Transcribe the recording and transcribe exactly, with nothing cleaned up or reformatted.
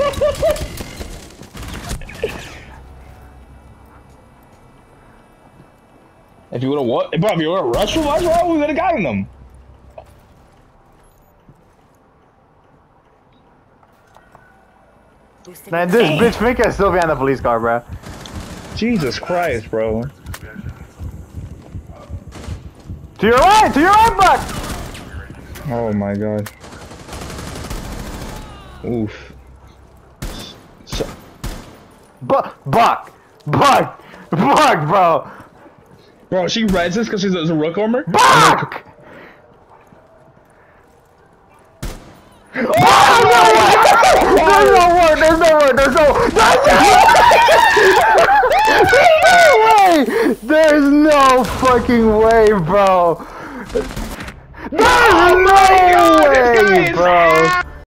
If you would've what? Bro, if you would've rushed with us, bro, we would've gotten them. Man, this bitch Mika is still behind the police car, bro. Jesus Christ, bro. To your right! To your right, Buck! Oh my god. Oof. So Buck! Buck! Buck! Buck, bro! Bro, she reds this because she's a, a rook armor? Buck! Oh, no, no, there's no word, there's no word, there's no, there's no way! There's no fucking way, bro! There's Oh no my God, way, this guy is bro!